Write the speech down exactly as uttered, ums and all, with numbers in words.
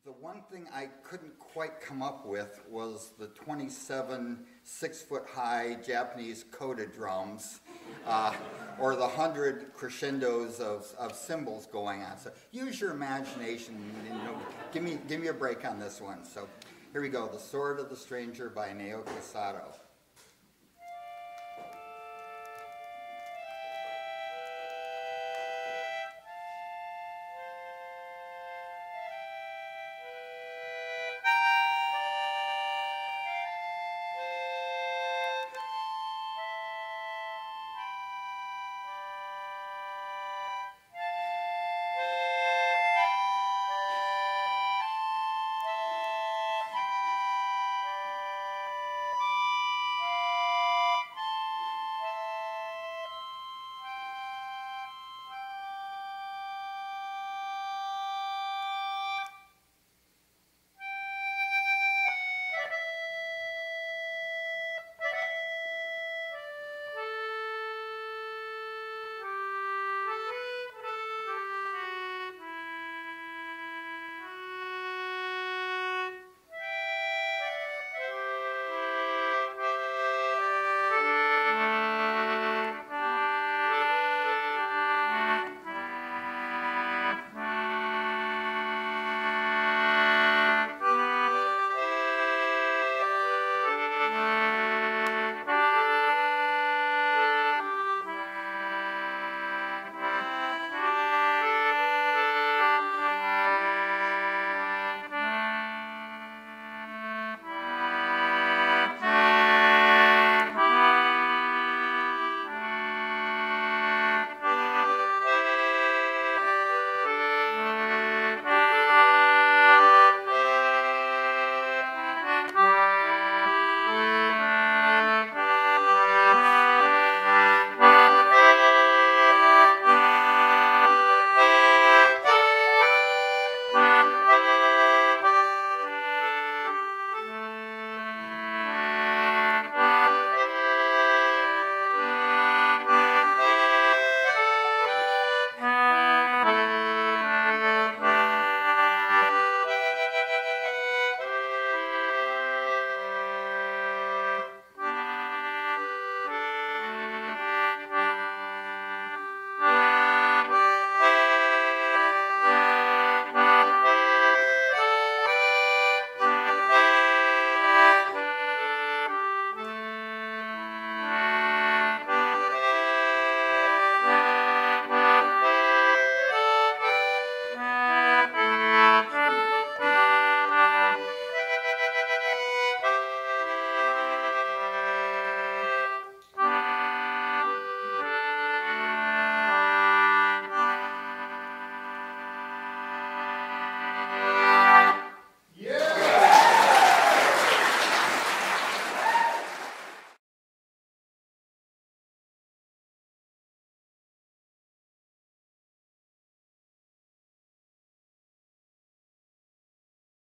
The one thing I couldn't quite come up with was the twenty-seven six-foot-high Japanese coda drums, uh, or the hundred crescendos of, of cymbals going on. So use your imagination. You know, give me give me a break on this one. So here we go. The Sword of the Stranger by Naoki Sato.